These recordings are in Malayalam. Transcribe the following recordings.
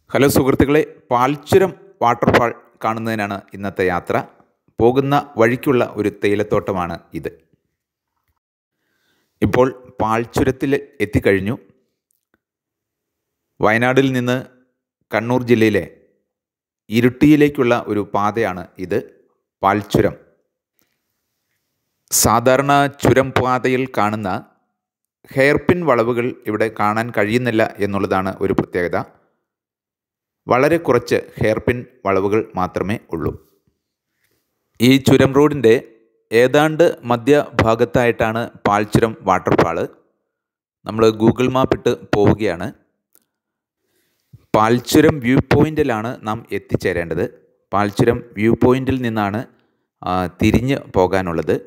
ഹലോ സുഹൃത്തുക്കളെ, പാൽച്ചുരം വാട്ടർഫാൾ കാണുന്നതിനാണ് ഇന്നത്തെ യാത്ര. പോകുന്ന വഴിക്കുള്ള ഒരു തേയിലത്തോട്ടമാണ് ഇത്. ഇപ്പോൾ പാൽച്ചുരത്തിൽ എത്തിക്കഴിഞ്ഞു. വയനാടിൽ നിന്ന് കണ്ണൂർ ജില്ലയിലെ ഇരിട്ടിയിലേക്കുള്ള ഒരു പാതയാണ് ഇത്, പാൽച്ചുരം. സാധാരണ ചുരം പാതയിൽ കാണുന്ന ഹെയർപിൻ വളവുകൾ ഇവിടെ കാണാൻ കഴിയുന്നില്ല എന്നുള്ളതാണ് ഒരു പ്രത്യേകത. വളരെ കുറച്ച് ഹെയർപിൻ വളവുകൾ മാത്രമേ ഉള്ളൂ. ഈ ചുരം റോഡിൻ്റെ ഏതാണ്ട് മധ്യഭാഗത്തായിട്ടാണ് പാൽച്ചുരം വാട്ടർഫാള്. നമ്മൾ ഗൂഗിൾ മാപ്പ് ഇട്ട് പോവുകയാണ്. പാൽച്ചുരം വ്യൂ പോയിൻറ്റിലാണ് നാം എത്തിച്ചേരേണ്ടത്. പാൽച്ചുരം വ്യൂ പോയിൻറ്റിൽ നിന്നാണ് തിരിഞ്ഞ് പോകാനുള്ളത്.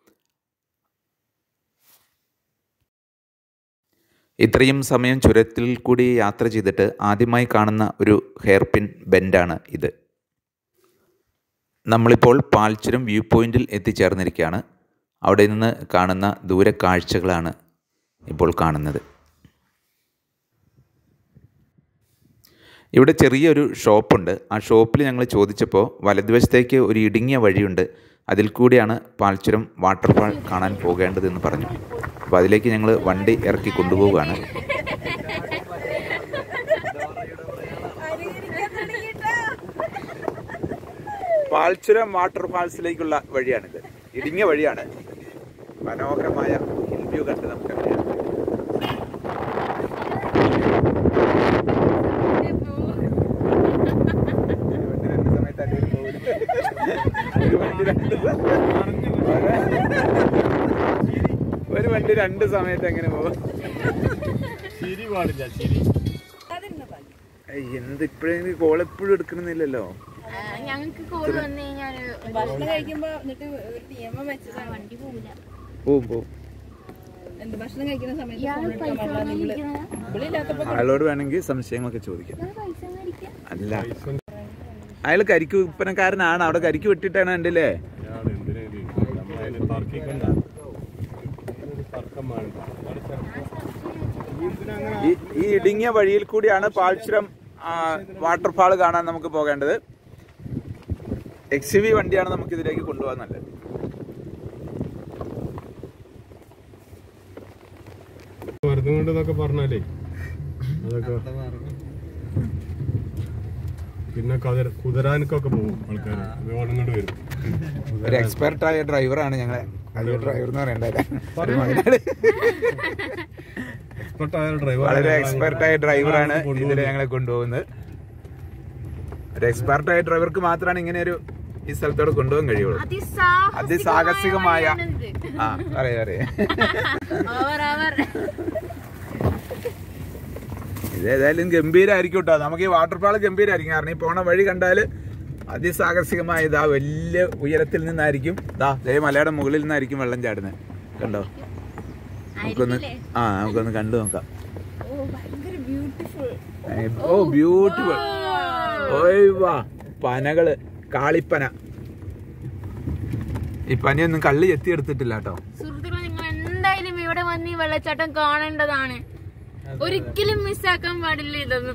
ഇത്രയും സമയം ചുരത്തിൽ കൂടി യാത്ര ചെയ്തിട്ട് ആദ്യമായി കാണുന്ന ഒരു ഹെയർപിൻ ബെൻഡാണ് ഇത്. നമ്മളിപ്പോൾ പാൽച്ചുരം വ്യൂ പോയിൻറ്റിൽ എത്തിച്ചേർന്നിരിക്കുകയാണ്. അവിടെ നിന്ന് കാണുന്ന ദൂര കാഴ്ചകളാണ് ഇപ്പോൾ കാണുന്നത്. ഇവിടെ ചെറിയൊരു ഷോപ്പുണ്ട്. ആ ഷോപ്പിൽ ഞങ്ങൾ ചോദിച്ചപ്പോൾ വലതുവശത്തേക്ക് ഒരു ഇടുങ്ങിയ വഴിയുണ്ട്, അതിൽ കൂടിയാണ് പാൽച്ചുരം വാട്ടർഫാൾ കാണാൻ പോകേണ്ടതെന്ന് പറഞ്ഞു. അപ്പോൾ അതിലേക്ക് ഞങ്ങൾ വണ്ടി ഇറക്കി കൊണ്ടുപോവുകയാണ്. പാൽച്ചുരം വാട്ടർഫാൾസിലേക്കുള്ള വഴിയാണിത്. ഇടുങ്ങിയ വഴിയാണ്. മനോഹരമായ ഹിൽ വ്യൂ കണ്ട് നമുക്ക് ഒരു വണ്ടി രണ്ട് സമയത്ത് എങ്ങനെ പോകും? എന്ത് ഇപ്പഴെങ്കിലും കോൾ എപ്പോഴും എടുക്കണമെന്നില്ലല്ലോ. ഞങ്ങൾക്ക് കോൾ വന്നു കഴിഞ്ഞാൽ ഭക്ഷണം കഴിക്കുമ്പോ നിയമം വെച്ചതാണ്, വണ്ടി പോവില്ല. പോവും. ഭക്ഷണം കഴിക്കുന്ന സമയത്ത് അയാളോട് വേണമെങ്കിൽ സംശയങ്ങളൊക്കെ ചോദിക്കാം. അല്ല, അയാൾ കരിക്ക് വിൽപ്പനക്കാരനാണ്. അവിടെ കരിക്ക് വിട്ടിട്ടാണ് ഉണ്ടല്ലേ. ഈ ഇടുങ്ങിയ വഴിയിൽ കൂടിയാണ് പാൽച്ചുരം വാട്ടർഫാൾ കാണാൻ നമുക്ക് പോകേണ്ടത്. XUV വണ്ടിയാണ് നമുക്ക് ഇതിലേക്ക് കൊണ്ടുപോകാൻ നല്ലത്. പറഞ്ഞാലേ അതൊക്കെ പിന്നെ കുതിരാനൊക്കെ പോകും ആൾക്കാർ. വരും. ഒരു എക്സ്പെർട്ടായ ഡ്രൈവറാണ് ഞങ്ങളെ. ഡ്രൈവർ എന്ന് പറയണ്ടല്ലേ, വളരെ എക്സ്പെർട്ടായ ഡ്രൈവറാണ് ഇതിൽ ഞങ്ങളെ കൊണ്ടുപോകുന്നത്. ഒരു എക്സ്പെർട്ടായ ഡ്രൈവർക്ക് മാത്രമാണ് ഇങ്ങനെ ഒരു ഈ സ്ഥലത്തോട് കൊണ്ടുപോകാൻ കഴിയുള്ളൂ. അതിസാഹസികമായ ഇതേതായാലും ഗംഭീരമായിരിക്കും കേട്ടോ. നമുക്ക് ഈ വാട്ടർഫാൾ ഗംഭീരമായിരിക്കും. കാരണം ഈ പോണ വഴി കണ്ടാൽ അതിസാഹസികമായ ഇതാ വലിയ ഉയരത്തിൽ നിന്നായിരിക്കും, ദേ മലയുടെ മുകളിൽ നിന്നായിരിക്കും വെള്ളം ചാടുന്നത്. കണ്ടോ? നമുക്കൊന്ന് കണ്ടു നോക്കാം. ഓ ബ്യൂട്ടിഫുൾ. ഓയ് വാ, പനകള്, കാളിപ്പന. ഈ പനിയൊന്നും കള്ളി എത്തിയെടുത്തിട്ടില്ല കേട്ടോ. സുഹൃത്തുക്കളെ, നിങ്ങൾ എന്തായാലും ഇവിടെ വന്ന് ഈ വെള്ളച്ചാട്ടം കാണേണ്ടതാണ്. ഒരിക്കലും മിസ്സാക്കാൻ പാടില്ല ഇതൊന്നും.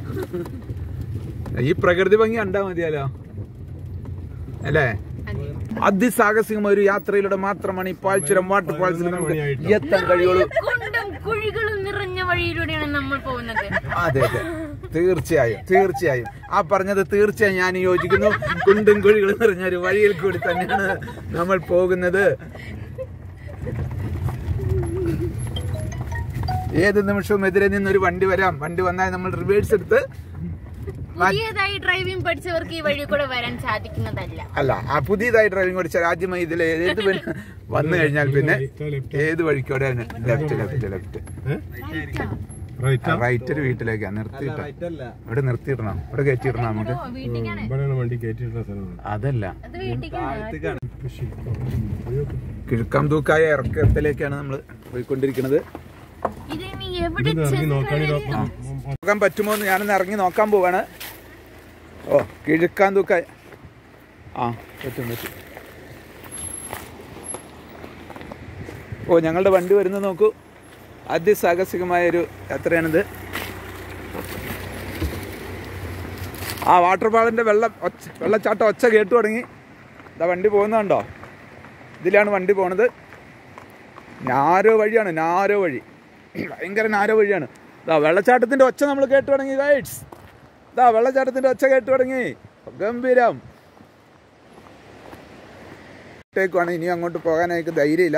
ഈ പ്രകൃതി ഭംഗി കണ്ടാ മതിയാലോ അല്ലേ? അതിസാഹസികമായ ഒരു യാത്രയിലൂടെ മാത്രമാണ് ഈ പാൽച്ചുരം വാട്ടർഫാൾസിൽ നമുക്ക് എത്താൻ കഴിയുള്ളൂ. കുണ്ടും കുഴികളും നിറഞ്ഞ വഴിയിലൂടെയാണ് നമ്മൾ പോകുന്നത്. അതെ, തീർച്ചയായും ആ പറഞ്ഞത് തീർച്ചയായും ഞാൻ യോജിക്കുന്നു. കുണ്ടും കുഴികളും നിറഞ്ഞ ഒരു വഴിയിൽ കൂടി തന്നെയാണ് നമ്മൾ പോകുന്നത്. ഏത് നിമിഷവും എതിരെ നിന്നൊരു വണ്ടി വരാം. വണ്ടി വന്നാൽ നമ്മൾ റിവേഴ്സ് എടുത്ത് പുതിയതായി ഡ്രൈവിംഗ് പഠിച്ചവർക്ക് ഈ വഴി കൂടെ വരാൻ സാധിക്കുന്നതല്ല. ആ പുതിയതായി ഡ്രൈവിംഗ് പഠിച്ച ആദ്യമായി ഇതിൽ ഏത് വന്നു കഴിഞ്ഞാൽ പിന്നെ ഏത് വഴിക്കോടെ ലെഫ്റ്റ് റൈറ്റ് ഒരു വീട്ടിലേക്കാ നിർത്തിയിട്ടോ. ഇവിടെ നിർത്തിയിടണം, ഇവിടെ കയറ്റിയിടണം. നമുക്ക് അതല്ല, കിഴക്കാം തൂക്കായ ഇറക്കത്തിലേക്കാണ് നമ്മൾ പോയിക്കൊണ്ടിരിക്കുന്നത്. നോക്കാൻ പറ്റുമോ എന്ന് ഞാനൊന്ന് ഇറങ്ങി നോക്കാൻ പോവാണ്. ഓ, കിഴക്കാൻ തൂക്കായ പറ്റും. ഓ, ഞങ്ങളുടെ വണ്ടി വരുന്നത് നോക്കൂ. അതിസാഹസികമായൊരു യാത്രയാണിത്. ആ വാട്ടർഫാളിൻ്റെ വെള്ളച്ചാട്ടം ഒച്ച കേട്ടു തുടങ്ങി. ഇതാ വണ്ടി പോകുന്നതുണ്ടോ? ഇതിലാണ് വണ്ടി പോണത്. നാരോ വഴിയാണ്, നാരോ വഴി, ഭയങ്കര നാരോ വഴിയാണ്. ഇതാ വെള്ളച്ചാട്ടത്തിൻ്റെ ഒച്ച നമ്മൾ കേട്ടു തുടങ്ങി ഗൈഡ്സ്. ഇതാ വെള്ളച്ചാട്ടത്തിൻ്റെ ഒച്ച കേട്ടു തുടങ്ങി. ഗംഭീരം. ാണ് ഇനി അങ്ങോട്ട് പോകാനായിട്ട് ധൈര്യമില്ല.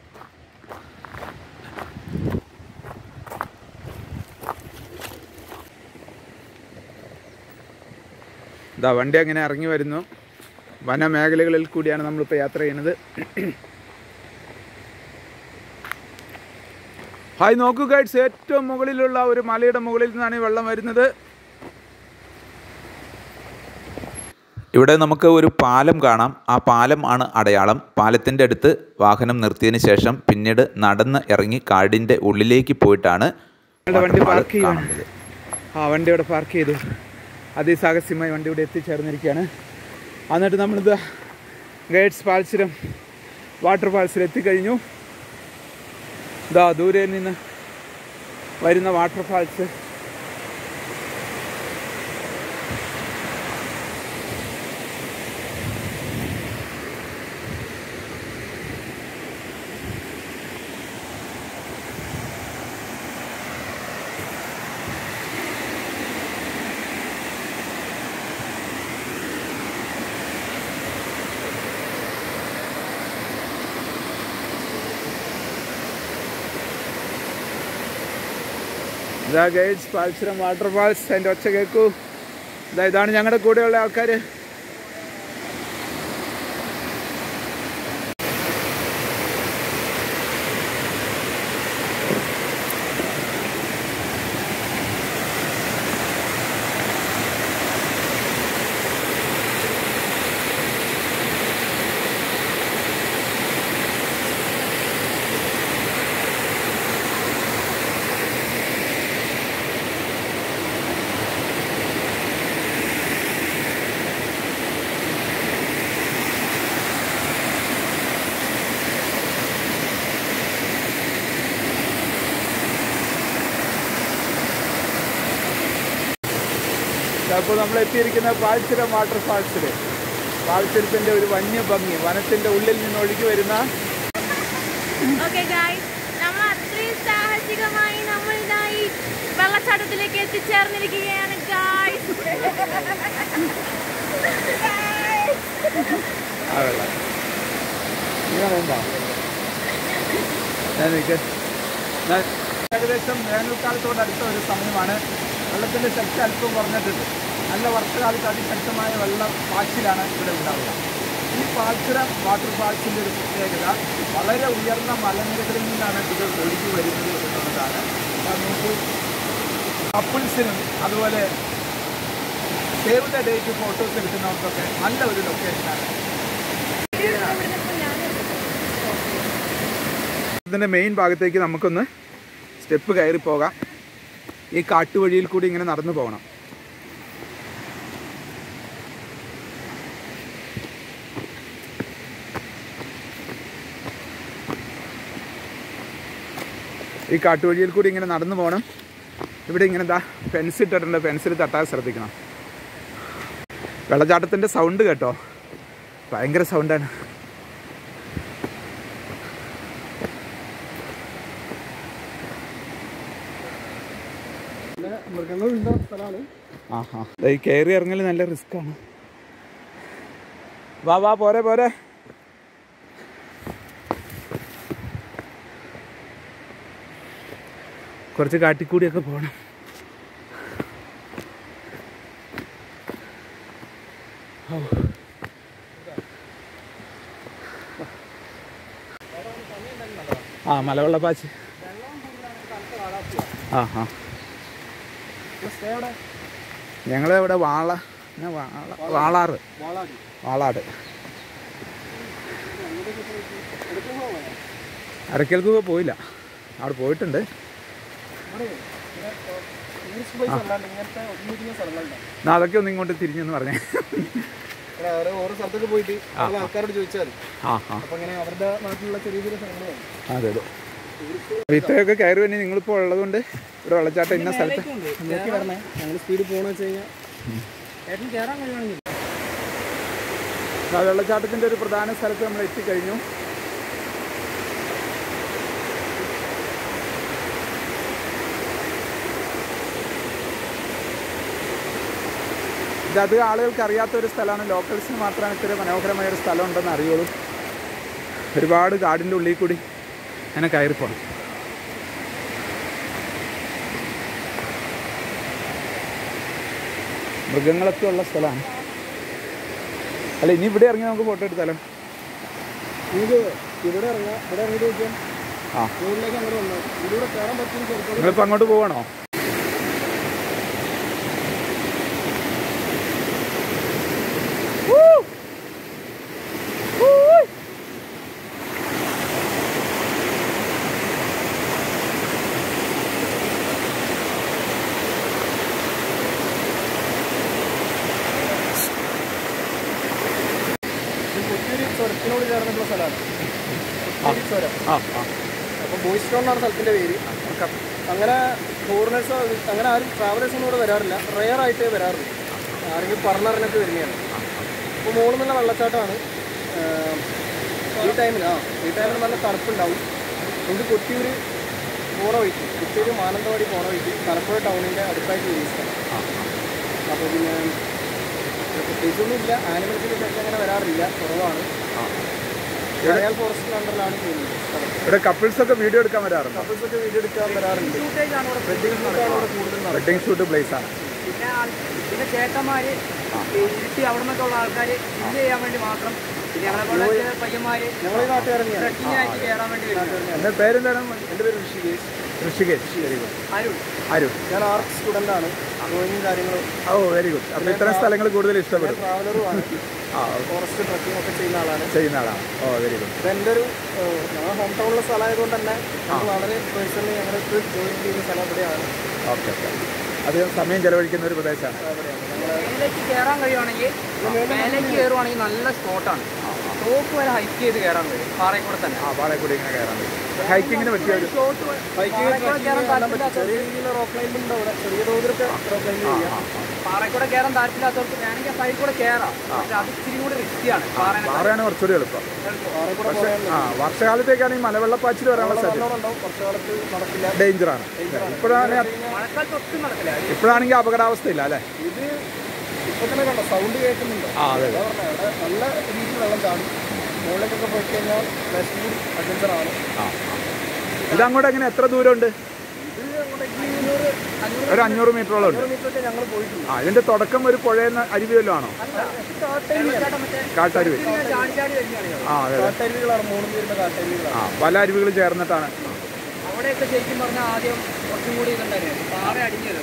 ഇതാ വണ്ടി അങ്ങനെ ഇറങ്ങി വരുന്നു. വനമേഖലകളിൽ കൂടിയാണ് നമ്മളിപ്പോൾ യാത്ര ചെയ്യുന്നത്. ഹായ് നോക്കൂ ഗൈഡ്സ്, ഏറ്റവും മുകളിലുള്ള ഒരു മലയുടെ മുകളിൽ നിന്നാണ് ഈ വെള്ളം വരുന്നത്. ഇവിടെ നമുക്ക് ഒരു പാലം കാണാം. ആ പാലം ആണ് അടയാളം. പാലത്തിൻ്റെ അടുത്ത് വാഹനം നിർത്തിയതിന് ശേഷം പിന്നീട് നടന്ന് ഇറങ്ങി കാടിൻ്റെ ഉള്ളിലേക്ക് പോയിട്ടാണ് വണ്ടി പാർക്ക് ചെയ്യുന്നത്. ആ വണ്ടി ഇവിടെ പാർക്ക് ചെയ്തു. അതിസാഹസ്യമായി വണ്ടി ഇവിടെ എത്തിച്ചേർന്നിരിക്കുകയാണ്. എന്നിട്ട് നമ്മളിത് ഗൈഡ്സ് പാൽച്ചുരം വാട്ടർഫാൾസിൽ എത്തിക്കഴിഞ്ഞു. ഇതാ ദൂരയിൽ നിന്ന് വരുന്ന വാട്ടർഫാൾസ്. ഇതാ ഗൈഡ്സ് പാൽച്ചുരം വാട്ടർഫാൾസ്. അതിൻ്റെ ഒച്ച കേൾക്കൂ. ഇതാണ് ഞങ്ങളുടെ കൂടെയുള്ള ആൾക്കാർ. അപ്പോൾ നമ്മൾ എത്തിയിരിക്കുന്ന പാൽച്ചുരം വാട്ടർഫാൾസിൽ. പാൽച്ചുരത്തിൻ്റെ ഒരു വന്യഭംഗി, വനത്തിൻ്റെ ഉള്ളിൽ നിന്ന് ഒഴുകി വരുന്ന. നമ്മൾ അത്രയും സാഹസികമായി നമ്മൾ ഇതായി വെള്ളച്ചാട്ടത്തിലേക്ക് എത്തിച്ചേർന്നിരിക്കുകയാണ് ഗായ്സ്. ഏകദേശം വേനൽക്കാലത്തോട് അടുത്ത ഒരു സമയമാണ്. വെള്ളത്തിൻ്റെ ശക്തി അല്പം കുറഞ്ഞിട്ടുണ്ട്. നല്ല വർഷകാലത്ത് അതിശക്തമായ വെള്ളം പാച്ചിലാണ് ഇവിടെ ഉണ്ടാവുക. ഈ പാൽച്ചുരം വാട്ടർഫാൾസിൻ്റെ ഒരു പ്രത്യേകത വളരെ ഉയർന്ന മലനിരകളിൽ നിന്നാണ് ഇത് ഒഴുകി വരുന്നത് എന്നുള്ളതാണ്. നമുക്ക് കപ്പിൾസിനും അതുപോലെ സേവ് ദ ഡേറ്റ് ഫോട്ടോസ് എടുക്കുന്നവർക്കൊക്കെ നല്ല ഒരു ലൊക്കേഷനാണ്. ഇതിൻ്റെ മെയിൻ ഭാഗത്തേക്ക് നമുക്കൊന്ന് സ്റ്റെപ്പ് കയറി പോകാം. ഈ കാട്ടുവഴിയിൽ കൂടി ഇങ്ങനെ നടന്നു പോകണം. ഈ കാട്ടുവഴിയിൽ കൂടി ഇങ്ങനെ നടന്നു പോകണം. ഇവിടെ ഇങ്ങനെ എന്താ ഫെൻസ് ഇട്ടിട്ടുണ്ട്. ഫെൻസിൽ തട്ടാൻ ശ്രദ്ധിക്കണം. വെള്ളച്ചാട്ടത്തിൻ്റെ സൗണ്ട് കേട്ടോ, ഭയങ്കര സൗണ്ടാണ്. മൃഗങ്ങളുണ്ടോ സ്ഥലമാണ്. ആഹാ, ഈ കയറി ഇറങ്ങൽ നല്ല റിസ്ക്കാണ്. വാ വാ, പോരെ പോരെ. കുറച്ച് കാട്ടിക്കൂടിയൊക്കെ പോകണം. ആ മലവെള്ളപ്പാച്ച്. ആ ഹാ, ഞങ്ങളിവിടെ വാളാറ്, വാളാട്. അരക്കൽക്കൊക്കെ പോയില്ല, അവിടെ പോയിട്ടുണ്ട്. അതൊക്കെ ഒന്ന് ഇങ്ങോട്ട് തിരിഞ്ഞെന്ന് പറഞ്ഞേ. ഓരോ സ്ഥലത്തൊക്കെ പോയിട്ട് ആൾക്കാരോട് ചോദിച്ചാൽ അവരുടെ നാട്ടിലുള്ള ചെറിയ ചെറിയ സ്ഥലങ്ങളാണ്. അതെ അതെ, ഇത്രയൊക്കെ കയറി തന്നെ നിങ്ങളിപ്പോൾ ഉള്ളത് കൊണ്ട് ഇവിടെ വെള്ളച്ചാട്ടം ഇന്ന സ്ഥലത്ത് നോക്കി വരണേ. ഞങ്ങൾ സ്പീഡിൽ പോകണമെന്ന് വെച്ച് കഴിഞ്ഞാൽ വെള്ളച്ചാട്ടത്തിൻ്റെ ഒരു പ്രധാന സ്ഥലത്ത് നമ്മൾ എത്തിക്കഴിഞ്ഞു. ഇത് അധികം ആളുകൾക്ക് അറിയാത്തൊരു സ്ഥലമാണ്. ലോക്കൽസിന് മാത്രമാണ് ഇത്ര മനോഹരമായൊരു സ്ഥലം ഉണ്ടെന്ന് അറിയുള്ളൂ. ഒരുപാട് കാടിൻ്റെ ഉള്ളിൽ കൂടി അങ്ങനെ കയറിപ്പോണം. മൃഗങ്ങളൊക്കെ ഉള്ള സ്ഥലമാണ്. അല്ല, ഇനി ഇവിടെ ഇറങ്ങി നമുക്ക് ഫോട്ടോ എടുത്താലോ? ഇവിടെ ഇറങ്ങാം. ഇവിടെ ഇറങ്ങിയിട്ട് നോക്കിയാൽ റോഡിലേക്ക് അങ്ങോട്ട് വന്നു. ഇതിലൂടെ കയറാൻ പറ്റും. നിങ്ങളിപ്പോൾ അങ്ങോട്ട് പോകണോ? ചുരത്തിനോട് ചേർന്നിട്ടുള്ള സ്ഥലമാണ് ചുരം. അപ്പോൾ ബോയ്സ് ടൗൺ എന്നാണ് സ്ഥലത്തിൻ്റെ പേര്. അങ്ങനെ ഫോറിനേഴ്സോ അങ്ങനെ ആരും ട്രാവലേഴ്സൊന്നും ഇവിടെ വരാറില്ല. റെയർ ആയിട്ടേ വരാറുള്ളൂ. ആരെങ്കിലും പറഞ്ഞറിഞ്ഞിട്ട് വരുന്നതാണ്. അപ്പോൾ മുകളിൽ നിന്നുള്ള വെള്ളച്ചാട്ടമാണ്. ഈ ടൈമിൽ നല്ല തണുപ്പുണ്ടാവും. ഇത് കൊട്ടിയൂർ പോണ വഴിക്ക്, കൊട്ടിയൂർ മാനന്തവാടി പോണ വഴിക്ക് തലപ്പുഴ ടൗണിൻ്റെ അടുത്തായിട്ട് വരികയാണ്. അപ്പോൾ പിന്നെ പ്രത്യേകിച്ചൊന്നുമില്ല. ആനിമൽസിൻ്റെ അങ്ങനെ വരാറില്ല, കുറവാണ്. റോയൽ ഫോറസ്റ്റിൻ്റെ അണ്ടറിലാണ് ചെയ്യുന്നത്. ഇവിടെ കപ്പിൾസൊക്കെ വീഡിയോ എടുക്കാൻ വരാറുണ്ട്. കപ്പിൾസൊക്കെ വീഡിയോ എടുക്കാൻ വരാറുണ്ട്. വെഡിങ് ഷൂട്ടാണ് ഇവിടെ കൂടുതൽ. വെഡിങ് ഷൂട്ട് പ്ലേസ് ആണ്. പിന്നെ ചേട്ടന്മാര് ഇരുട്ടി അവിടെ നിന്നൊക്കെ ഉള്ള ആൾക്കാർ ഇത് ചെയ്യാൻ വേണ്ടി മാത്രം, പയ്യന്മാര് ഞങ്ങൾ ഈ നാട്ടുകാരനെയാണ്. ട്രക്കിംഗ് ആയിട്ട് കയറാൻ വേണ്ടി വരുന്നത്. എൻ്റെ പേരെന്താണ്? എൻ്റെ പേര് ഋഷികേഷ്. ഋഷികേഷ്. Very good. അരുൺ. ഞാൻ ആർട്സ് സ്റ്റുഡൻ്റ് ആണ്. ഡ്രോയിങ്ങും കാര്യങ്ങളും. ഓ, വെരി ഗുഡ്. അപ്പോൾ ഇത്തരം സ്ഥലങ്ങൾ കൂടുതൽ ഇഷ്ടപ്പെടും. ട്രാവലറുമാണ്. ഫോറസ്റ്റ് ട്രക്കിംഗ് ഒക്കെ ചെയ്യുന്ന ആളാണ്. ഓ, വെരി ഗുഡ്. ഇത് എൻ്റെ ഒരു ഞങ്ങൾ ഹോം ടൗണിലെ സ്ഥലമായതുകൊണ്ട് തന്നെ നമ്മൾ വളരെ പേഴ്സണലി ഞങ്ങൾക്ക് ജോയിൻ ചെയ്യുന്ന സ്ഥലം ഇവിടെയാണ്. ഓക്കെ. അധികം സമയം ചെലവഴിക്കുന്ന ഒരു പ്രദേശമാണ്. മേലേക്ക് കയറാൻ കഴിയുവാണെങ്കിൽ, മേലേക്ക് കയറുവാണെങ്കിൽ നല്ല സ്പോട്ടാണ്. ടോപ്പ് വരെ ഹൈക്ക് ചെയ്ത് കയറാൻ കഴിയും. പാറയിൽ തന്നെ. പാറയിൽ ഇങ്ങനെ കയറാൻ പറ്റും. ഹൈക്കിങ്ങിന് പറ്റിയ ഒരു ചെറിയ രീതിയിലുള്ള റോക്ക് ക്ലൈമ്പിംഗ് ഉണ്ട് അവിടെ. ചെറിയ തോതിലൊക്കെ റോക്ക് ക്ലൈമ്പിംഗ് ചെയ്യാം. പാറയിൽ കൂടെ കയറാൻ താല്പര്യമില്ലാത്തവർക്ക് വേണമെങ്കിൽ സൈഡിൽ കൂടെ കയറാം. പക്ഷെ അത് ഇച്ചിരി കൂടി റിസ്ക്കിയാണ്. പാറയാണ് കുറച്ചുകൂടി എളുപ്പം. പക്ഷേ വർഷകാലത്തേക്കാണെങ്കിൽ മലവെള്ളപ്പാച്ചിൽ വരാനുള്ള സാധ്യത വർഷകാലത്ത് നടക്കില്ല, ഡേഞ്ചറാണ്. മഴക്കാലത്ത് ഒട്ടും നടക്കില്ല. ഇപ്പോഴാണെങ്കിൽ അപകടാവസ്ഥയില്ല അല്ലേ? ഇത് ഇപ്പൊ തന്നെ കണ്ടോ സൗണ്ട് കേൾക്കുന്നുണ്ട്. നല്ല രീതിയിൽ വെള്ളം ചാടും. മുകളിലേക്കൊക്കെ പോയി കഴിഞ്ഞാൽ കൂടി അഡ്വഞ്ചറാണ്. ഇതങ്ങോട്ട് എങ്ങനെ എത്ര ദൂരമുണ്ട്? ഇത് അങ്ങോട്ടേക്ക് ഒരു 500 മീറ്ററോളം ഉണ്ട്. ഞങ്ങൾ പോയിട്ടുണ്ട്. ഇതിന്റെ തുടക്കം ഒരു പുഴയെന്ന് അരുവി വല്ലതും ആണോ? കാട്ടരുവി. കാട്ടരുവികളാണ്. 3 പേരുടെ കാട്ടരുവികളാണ്. പല അരുവികൾ ചേർന്നിട്ടാണ്. അവിടെയൊക്കെ ശരിക്കും പറഞ്ഞാൽ ആദ്യം കുറച്ചും കൂടി ഇതുണ്ടായിരുന്നു. പാറ അടിഞ്ഞത്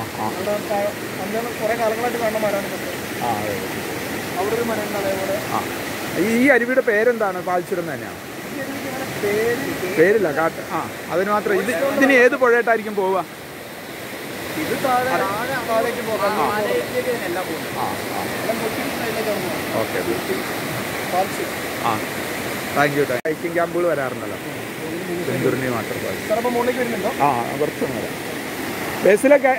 കുറെ കാലങ്ങളായിട്ട് കാണുന്ന മരമാണ്. അവിടെ ഒരു മരം ഉണ്ട്. അതേപോലെ ഈ അരുവിയുടെ പേരെന്താണ്? പാൽച്ചുരം തന്നെയാണ്. പേരില്ല. അതിന് മാത്രം. ഇതിന് ഏത് പുഴയായിട്ടായിരിക്കും പോവുക? ഇത് താഴേക്ക് പോകാം. ഓക്കെ. Thank you. ഹൈക്കിംഗ് ക്യാമ്പുകൾ വരാറുണ്ടല്ലോ. ചെന്തുരുണി വാട്ടർഫാൾ. ചിലപ്പോൾ മുകളിലേക്ക് വരുന്നുണ്ടോ? കുറച്ച് വരാം. ബസ്സിലൊക്കെ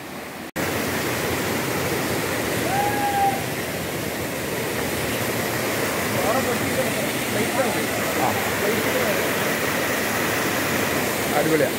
അടിപൊളിയാണ്.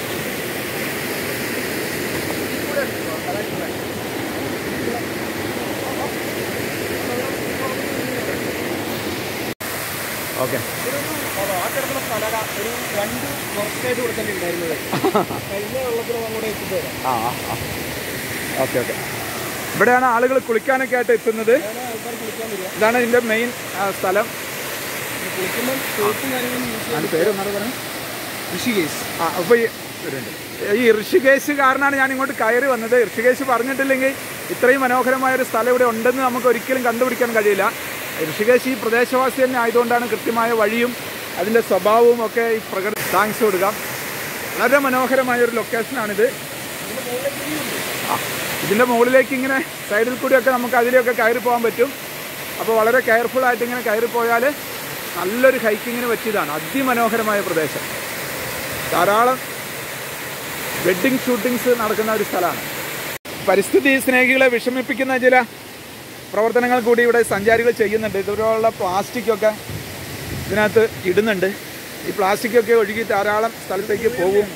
ഓക്കെ. ആ കിടക്കുന്ന സ്ഥലം ഒരു 2 വർഷമായിട്ട് കൊടുത്തന്നെ ഉണ്ടായിരുന്നത്. കഴിഞ്ഞ വെള്ളത്തിൽ അങ്ങോട്ട് എത്തിച്ചു തരാം. ഓക്കെ. ഇവിടെയാണ് ആളുകൾ കുളിക്കാനൊക്കെ ആയിട്ട് എത്തുന്നത്. ആൾക്കാർ കുളിക്കാൻ വരിക. ഇതാണ് ഇതിൻ്റെ മെയിൻ സ്ഥലം. കുളിക്കുമ്പോൾ സോപ്പും കാര്യങ്ങളും യൂസ് ചെയ്യാൻ. പേരൊന്നാണ് പറയുന്നത്? ഋഷികേശ്. അപ്പോൾ ഈ ഋഷികേശുകാരനാണ് ഞാൻ ഇങ്ങോട്ട് കയറി വന്നത്. ഋഷികേശ് പറഞ്ഞിട്ടില്ലെങ്കിൽ ഇത്രയും മനോഹരമായൊരു സ്ഥലം ഇവിടെ ഉണ്ടെന്ന് നമുക്ക് ഒരിക്കലും കണ്ടുപിടിക്കാൻ കഴിയില്ല. ഋഷികേശ് ഈ പ്രദേശവാസി തന്നെ ആയതുകൊണ്ടാണ് കൃത്യമായ വഴിയും അതിൻ്റെ സ്വഭാവവും ഒക്കെ ഈ താങ്ക്സ് കൊടുക്കാം. വളരെ മനോഹരമായൊരു ലൊക്കേഷനാണിത്. ഇതിൻ്റെ മുകളിലേക്ക് ഇങ്ങനെ സൈഡിൽ കൂടിയൊക്കെ നമുക്ക് അതിലൊക്കെ കയറി പോകാൻ പറ്റും. അപ്പോൾ വളരെ കെയർഫുള്ളായിട്ട് ഇങ്ങനെ കയറി പോയാൽ നല്ലൊരു ഹൈക്കിങ്ങിന് പറ്റിയതാണ്. അതിമനോഹരമായ പ്രദേശം. ധാരാളം വെഡ്ഡിങ് ഷൂട്ടിങ്സ് നടക്കുന്ന ഒരു സ്ഥലമാണ്. പരിസ്ഥിതി സ്നേഹികളെ വിഷമിപ്പിക്കുന്ന ചില പ്രവർത്തനങ്ങൾ കൂടി ഇവിടെ സഞ്ചാരികൾ ചെയ്യുന്നുണ്ട്. ഇതുപോലുള്ള പ്ലാസ്റ്റിക്കൊക്കെ ഇതിനകത്ത് ഇടുന്നുണ്ട്. ഈ പ്ലാസ്റ്റിക്കൊക്കെ ഒഴുകി ധാരാളം സ്ഥലത്തേക്ക് പോകും.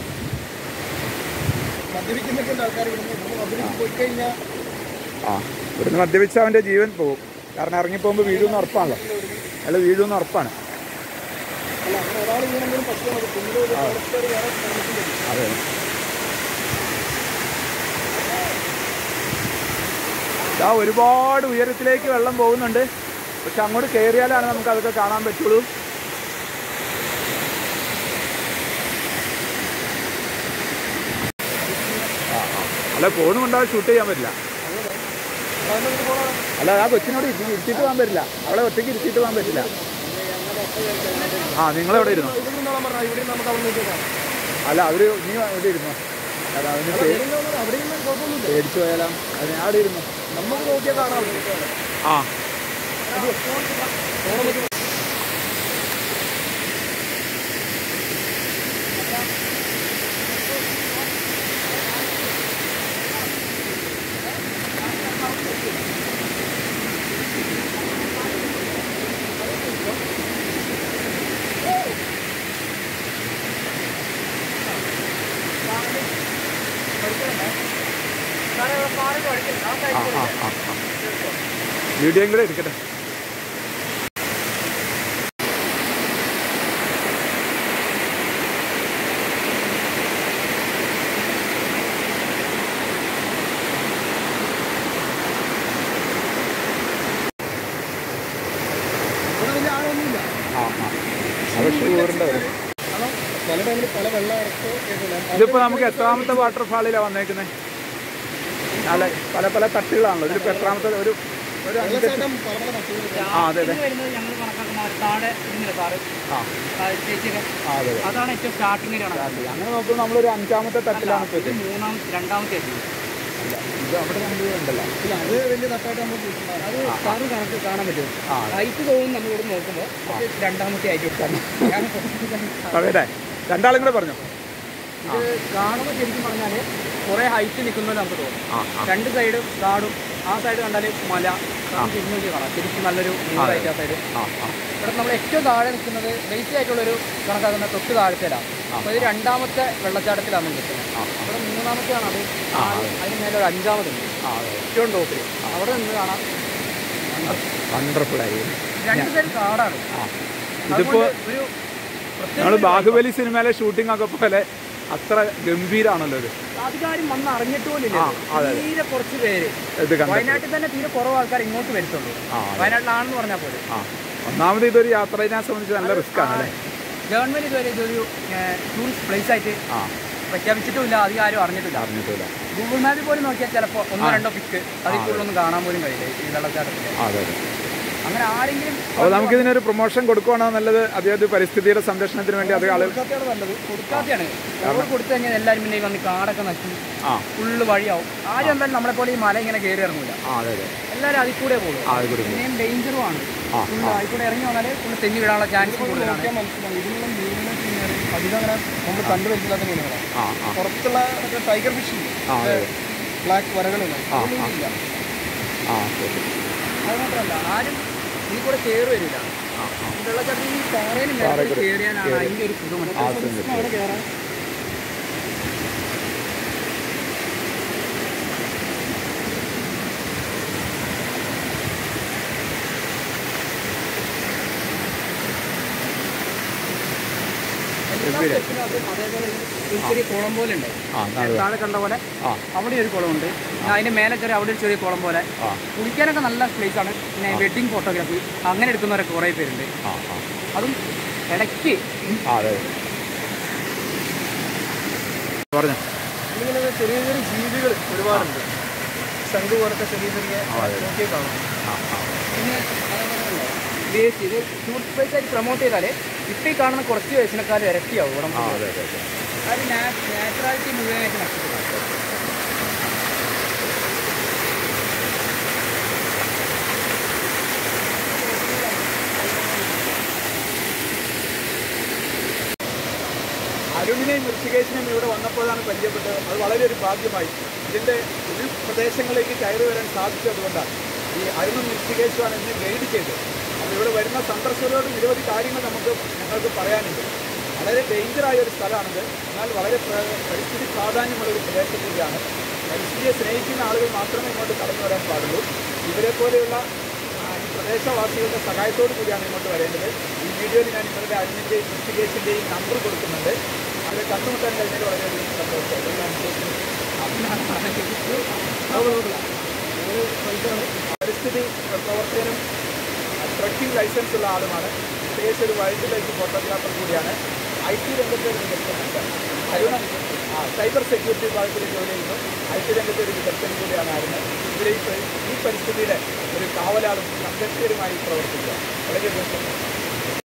ഇവിടുന്ന് മദ്യപിച്ച അവൻ്റെ ജീവൻ പോകും. കാരണം ഇറങ്ങിപ്പോകുമ്പോൾ വീഴുമെന്ന് ഉറപ്പാണല്ലോ. അയാൾ വീഴുമെന്ന് ഉറപ്പാണ്. അതെ. ഇതാ ഒരുപാട് ഉയരത്തിലേക്ക് വെള്ളം പോകുന്നുണ്ട്. പക്ഷെ അങ്ങോട്ട് കയറിയാലാണ് നമുക്ക് അതൊക്കെ കാണാൻ പറ്റുള്ളൂ. അല്ല പോകുന്നുണ്ടാവും ഷൂട്ട് ചെയ്യാൻ പറ്റില്ല. അല്ല ആ കൊച്ചിനോട് ഇരുത്തിയിട്ട് പോകാൻ പറ്റില്ല. അവളെ ഒറ്റയ്ക്ക് ഇരുത്തിയിട്ട് പോകാൻ പറ്റില്ല. നിങ്ങളെവിടെ ഇരുന്നു? അല്ല അവര് നീ ഇവിടെ ഇരുന്നു. അല്ല അവന് പേടിച്ചു പോയാലോ. അത് ഞാൻ അവിടെ ഇരുന്നു. നമുക്ക് നോക്കിയാൽ കാണാം. വീഡിയോയും കൂടെ എടുക്കട്ടെ. ഇതിപ്പോ നമുക്ക് എത്രാമത്തെ വാട്ടർഫാളിലാണ് വന്നേക്കുന്നത്? അല്ല പല പല തട്ടുകളാണല്ലോ. ഇതിലിപ്പോ എത്രാമത്തെ ഒരു അതെ അതെ. അതാണ് ഏറ്റവും സ്റ്റാർട്ടിംഗ്. അങ്ങനെ നോക്കുമ്പോൾ നമ്മളൊരു 5ാമത്തെ തട്ടിലാണ് ഇപ്പോൾ. രണ്ടാമത്തെ ഇത് അവിടെ ഉണ്ടല്ലോ. അത് വലിയ തട്ടായിട്ട് നമുക്ക് അത് സാറ് കണക്ക് കാണാൻ പറ്റും. ഹൈറ്റ് തോന്നും നമ്മളിവിടെ നോക്കുമ്പോൾ രണ്ടാമത്തെ ആയിട്ട് അതെ. രണ്ടാളും കൂടെ പറഞ്ഞു. ഇത് കാണുമ്പോൾ ശരിക്കും പറഞ്ഞാൽ കുറേ ഹൈറ്റ് നിൽക്കുന്നത് നമുക്ക് തോന്നും. രണ്ട് സൈഡും കാടും. ആ സൈഡ് കണ്ടാൽ മല തിരിഞ്ഞു നോക്കി കാണാം. ശരിക്കും നല്ലൊരു ഹൈറ്റ് ആ സൈഡ്. ഇവിടെ നമ്മൾ ഏറ്റവും താഴെ നിൽക്കുന്നത് ബേസിക് ആയിട്ടുള്ളൊരു കണക്കാക്കുന്ന തൊട്ട് താഴത്തേലാണ്. അപ്പോൾ ഇത് 2ാമത്തെ വെള്ളച്ചാട്ടത്തിലാണ് നിൽക്കുന്നത്. ഇവിടെ 3ാമത്തെയാണ്. അത് അതിന് മേലെ ഒരു 5ാമതുണ്ട് ഏറ്റവും ടോപ്പിൽ. അവിടെ നിന്ന് കാണാം. വണ്ടർഫുൾ ആയി. രണ്ട് സൈഡ് കാടാണ്. ഇതിപ്പോ ഒരു നമ്മൾ ബാഹുബലി സിനിമയിലെ ഷൂട്ടിംഗ് ഒക്കെ പോലെ അത്ര ഗംഭീരാണല്ലോ ഇത്. അധികാരം വന്ന് അറിഞ്ഞിട്ട് പോലില്ല. തീരെ കുറച്ച് പേര്. വയനാട്ടിൽ തന്നെ തീരെ കുറവ് ആൾക്കാർ ഇങ്ങോട്ട് വരുത്തുള്ളൂ. വയനാട്ടിലാണെന്ന് പറഞ്ഞാൽ പോലെ. ഒന്നാമത് ഇതൊരു യാത്രയെ സംബന്ധിച്ച് നല്ല റിസ്ക് ആണ് അല്ലേ? ഗവൺമെന്റ് ഇതുവരെ ഇതൊരു ടൂറിസ്റ്റ് പ്ലേസ് ആയിട്ട് പ്രഖ്യാപിച്ചിട്ടുമില്ല. അധികം ആരും അറിഞ്ഞിട്ടില്ല. ഗൂഗിൾ മാപ്പിൽ പോലും നോക്കിയാൽ ചിലപ്പോൾ 1-2 പിക്ക് അതിൽ കൂടുതലൊന്നും കാണാൻ പോലും കഴിയില്ല ഈ വെള്ളച്ചാട്ടത്തിൽ. അങ്ങനെ ആരെങ്കിലും അപ്പോൾ നമുക്കിതിനൊരു പ്രൊമോഷൻ കൊടുക്കുകയാണോ നല്ലത്? അതായത് പരിസ്ഥിതിയുടെ സംരക്ഷണത്തിന് വേണ്ടി അത് ആളുകൾ നല്ലത് കൊടുക്കാതെയാണ്. കൊടുത്തു കഴിഞ്ഞാൽ എല്ലാവരും പിന്നെ വന്ന് കാടൊക്കെ നശിക്കും. ഫുള്ള് വഴിയാവും. ആരും എന്തായാലും നമ്മളെപ്പോലെ ഈ മല ഇങ്ങനെ കയറി ഇറങ്ങില്ല. എല്ലാവരും അതിൽ കൂടെ പോകും. പിന്നെയും ഡേഞ്ചറുമാണ്. ഫുള്ള് അതിൽ കൂടെ ഇറങ്ങി വന്നാൽ ഫുള്ള് തെന്നി വിടാനുള്ള ചാൻസ് കൂടുതലാണ്. ഇതിനുള്ള മീനുകൾ അധികം അങ്ങനെ നമ്മൾ കണ്ടുവരില്ലാത്ത മീനുകളാണ്. പുറത്തുള്ള ടൈഗർ ഫിഷ് ബ്ലാക്ക് വരകളില്ല. അത് മാത്രമല്ല ആരും ഇതിൽ കൂടെ കയറി വരില്ല. വെള്ളച്ചാട്ടത്തിൽ ഈ പാറയിലും കയറിയാലാണ് അതിൻ്റെ ഒരു സുഖം. അവിടെ കയറാൻ അതേപോലെ ചെറിയ കുളം പോലെ ഉണ്ട്. താഴെ കണ്ട പോലെ അവിടെ ഒരു കുളമുണ്ട്. അതിന്റെ മേലെ കയറി അവിടെ ഒരു ചെറിയ കുളം പോലെ. കുളിക്കാനൊക്കെ നല്ല പ്ലേസ് ആണ്. പിന്നെ വെഡിങ് ഫോട്ടോഗ്രാഫി അങ്ങനെ എടുക്കുന്നവരൊക്കെ കുറേ പേരുണ്ട്. അതും ഇടയ്ക്ക് ഇങ്ങനെ ചെറിയ ചെറിയ ജീവികൾ ഒരുപാടുണ്ട്. ശംഖു പോലത്തെ ചെറിയ ചെറിയ നോക്കിയേ കാണാം. പിന്നെ വേസ്റ്റ് ഇത് ടൂറിസ്റ്റ് പ്ലേസ് ആയിട്ട് പ്രൊമോട്ട് ചെയ്താൽ ഇപ്പം ഈ കാണുന്ന കുറച്ച് വേഷനക്കാർ ഇരട്ടിയാവും ഇവിടെ. അത് നാച്ചുറാലിറ്റി മുഴുവനായിട്ട് നഷ്ടപ്പെടും. അരുണിനെയും ഋഷികേശിനെയും ഇവിടെ വന്നപ്പോഴാണ് പരിചയപ്പെട്ടത്. അത് വളരെ ഒരു ഭാഗ്യമായി. ഇതിൻ്റെ ഉൾപ്രദേശങ്ങളിലേക്ക് കയറി വരാൻ സാധിച്ചതുകൊണ്ടാണ്. ഈ അരുണും ഋഷികേശുമാണ് ഇന്ന് ഗൈഡ് ചെയ്തത്. അപ്പോൾ ഇവിടെ വരുന്ന സന്ദർശകരോട് നിരവധി കാര്യങ്ങൾ ഞങ്ങൾക്ക് പറയാനുണ്ട്. വളരെ ഡേഞ്ചറായ ഒരു സ്ഥലമാണിത്. എന്നാൽ വളരെ പരിസ്ഥിതി പ്രാധാന്യമുള്ള ഒരു പ്രദേശം കൂടിയാണ്. പരിസ്ഥിതിയെ സ്നേഹിക്കുന്ന ആളുകൾ മാത്രമേ ഇങ്ങോട്ട് കടന്നു വരാൻ പാടുള്ളൂ. ഇവരെ പോലെയുള്ള ഈ പ്രദേശവാസികളുടെ സഹായത്തോടു കൂടിയാണ് ഇങ്ങോട്ട് വരേണ്ടത്. ഈ വീഡിയോയിൽ ഞാൻ ഇവരുടെ അരുണിൻ്റെയും ഋഷികേശിൻ്റെയും നമ്പർ കൊടുക്കുന്നുണ്ട്. അവരെ കണ്ടുമുട്ടാൻ കഴിഞ്ഞാൽ വളരെയധികം സന്തോഷം. പരിസ്ഥിതി പ്രവർത്തകനും ട്രക്കിംഗ് ലൈസൻസ് ഉള്ള ആളുമാണ്. ഋഷികേശ് ഒരു വൈൽഡ് ലൈഫ് ഫോട്ടോഗ്രാഫർ കൂടിയാണ്. IT രംഗത്തെ ഒരു വിദഗ്ധനുണ്ട്. അരുൺ സൈബർ സെക്യൂരിറ്റി വിഭാഗത്തിൽ ജോലി ചെയ്യുന്നു. IT രംഗത്തെ ഒരു വിദഗ്ധൻ കൂടിയാണ് അരുൺ. ഇവരെ ഈ പരിസ്ഥിതിയുടെ ഒരു കാവലാളും സംരക്ഷകരുമായി പ്രവർത്തിക്കുക. വളരെയധികം